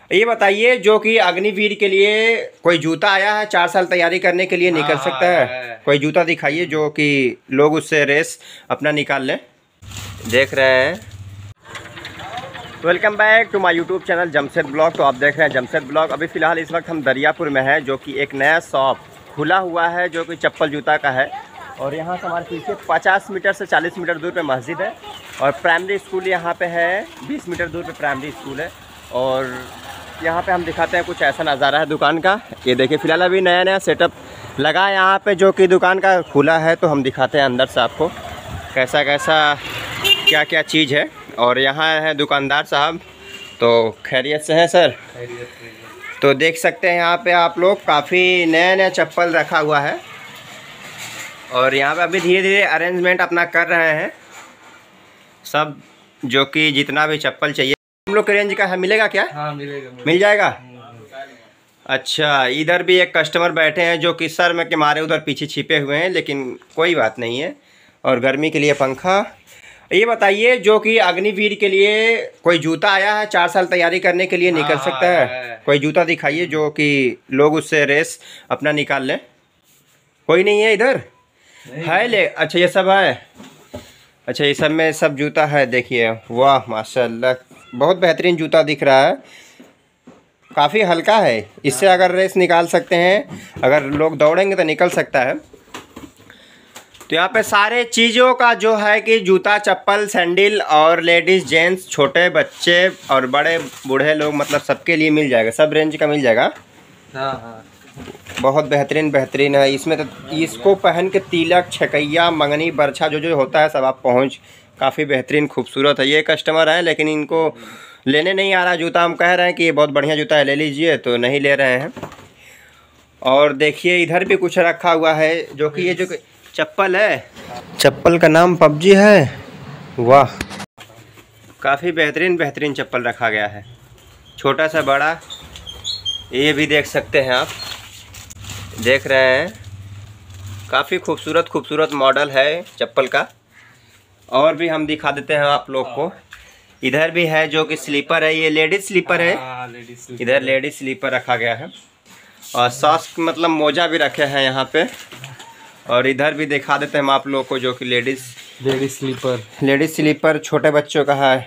ये बताइए, जो कि अग्निवीर के लिए कोई जूता आया है, 4 साल तैयारी करने के लिए निकल सकता है? कोई जूता दिखाइए जो कि लोग उससे रेस अपना निकाल लें। देख रहे हैं, welcome back to my YouTube channel Jamshed blog. तो आप देख रहे हैं जमशेद ब्लॉग। अभी फ़िलहाल इस वक्त हम दरियापुर में हैं, जो कि एक नया शॉप खुला हुआ है जो कि चप्पल जूता का है। और यहाँ से हमारे पीछे 50 मीटर से 40 मीटर दूर पे मस्जिद है और प्राइमरी स्कूल यहाँ पे है। 20 मीटर दूर पे प्राइमरी स्कूल है। और यहाँ पे हम दिखाते हैं कुछ ऐसा नज़ारा है दुकान का। ये देखिए, फ़िलहाल अभी नया नया सेटअप लगा है यहाँ पे, जो कि दुकान का खुला है। तो हम दिखाते हैं अंदर से आपको कैसा कैसा क्या क्या चीज़ है। और यहाँ है दुकानदार साहब। तो खैरियत से हैं सर? तो देख सकते हैं यहाँ पे आप लोग काफ़ी नया नया चप्पल रखा हुआ है। और यहाँ पे अभी धीरे धीरे अरेंजमेंट अपना कर रहे हैं सब, जो कि जितना भी चप्पल चाहिए हम लोग के रेंज का है। मिलेगा क्या? हाँ मिलेगा, मिल जाएगा। अच्छा, इधर भी एक कस्टमर बैठे हैं जो कि सर में के मारे उधर पीछे छिपे हुए हैं, लेकिन कोई बात नहीं है। और गर्मी के लिए पंखा। ये बताइए, जो कि अग्निवीर के लिए कोई जूता आया है, 4 साल तैयारी करने के लिए निकल सकता है? कोई जूता दिखाइए जो कि लोग उससे रेस अपना निकाल लें। कोई नहीं है इधर? है ले, अच्छा ये सब है। अच्छा, ये सब में सब जूता है। देखिए, वाह माशाल्लाह, बहुत बेहतरीन जूता दिख रहा है। काफ़ी हल्का है, इससे अगर रेस निकाल सकते हैं, अगर लोग दौड़ेंगे तो निकल सकता है। तो यहाँ पे सारे चीज़ों का जो है कि जूता, चप्पल, सैंडल और लेडीज़, जेंट्स, छोटे बच्चे और बड़े बूढ़े लोग, मतलब सबके लिए मिल जाएगा, सब रेंज का मिल जाएगा। हाँ। बहुत बेहतरीन बेहतरीन है। इसमें तो इसको पहन के तिलक, छकैया, मंगनी, बरछा जो जो होता है सब आप पहुँच। काफ़ी बेहतरीन खूबसूरत है। ये कस्टमर है लेकिन इनको लेने नहीं आ रहा जूता। हम कह रहे हैं कि ये बहुत बढ़िया जूता है, ले लीजिए, तो नहीं ले रहे हैं। और देखिए, इधर भी कुछ रखा हुआ है, जो कि ये जो चप्पल है, चप्पल का नाम पबजी है। वाह, काफ़ी बेहतरीन बेहतरीन चप्पल रखा गया है, छोटा सा बड़ा। ये भी देख सकते हैं आप, देख रहे हैं, काफ़ी खूबसूरत खूबसूरत मॉडल है चप्पल का। और भी हम दिखा देते हैं आप लोग को। इधर भी है जो कि स्लीपर है, ये लेडीज स्लीपर है। इधर लेडीज स्लीपर रखा गया है। और सॉक्स मतलब मोजा भी रखे हैं यहाँ पे। और इधर भी दिखा देते हैं हम आप लोग को, जो कि लेडीज स्लीपर छोटे बच्चों का है।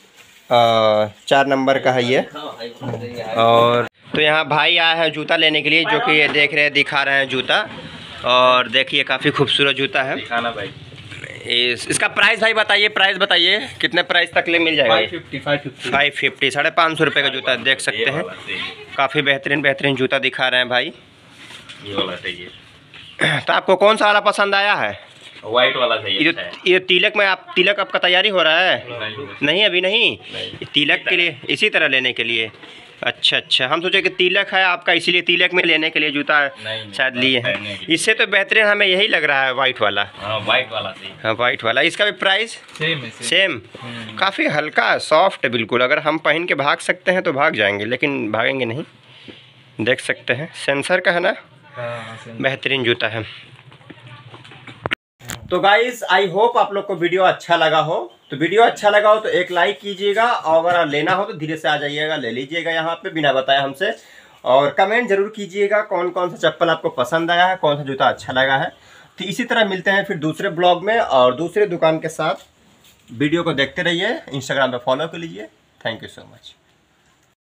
4 नंबर का है ये। और तो यहाँ भाई आया है जूता लेने के लिए, जो कि ये देख रहे हैं, दिखा रहे हैं जूता। और देखिए, काफ़ी खूबसूरत जूता है। भाई इसका प्राइस भाई बताइए, प्राइस बताइए कितने प्राइस तक ले मिल जाएगा? 550 550 रुपये का जूता देख सकते हैं। काफ़ी बेहतरीन बेहतरीन जूता दिखा रहे हैं भाई। ये वाला चाहिए। तो आपको कौन सा वाला पसंद आया है? वाइट वाला चाहिए। ये तिलक में तिलक आपका तैयारी हो रहा है? नहीं अभी नहीं। तिलक के लिए इसी तरह लेने के लिए? अच्छा, हम सोचे कि तिलक है आपका, इसीलिए तिलक में लेने के लिए जूता शायद लिए हैं। इससे तो बेहतरीन हमें यही लग रहा है, वाइट वाला। वाइट वाला सही। हाँ, वाइट वाला। इसका भी प्राइस सेम। काफ़ी हल्का सॉफ्ट है बिल्कुल। अगर हम पहन के भाग सकते हैं तो भाग जाएंगे, लेकिन भागेंगे नहीं। देख सकते हैं, सेंसर का है ना। बेहतरीन जूता है। तो गाइस, आई होप आप लोग को वीडियो अच्छा लगा हो। तो वीडियो अच्छा लगा हो तो एक लाइक कीजिएगा, और अगर लेना हो तो धीरे से आ जाइएगा, ले लीजिएगा यहाँ पे बिना बताए हमसे। और कमेंट जरूर कीजिएगा कौन कौन सा चप्पल आपको पसंद आया है, कौन सा जूता अच्छा लगा है। तो इसी तरह मिलते हैं फिर दूसरे ब्लॉग में और दूसरे दुकान के साथ। वीडियो को देखते रहिए, इंस्टाग्राम पे फॉलो कर लीजिए। Thank you so much.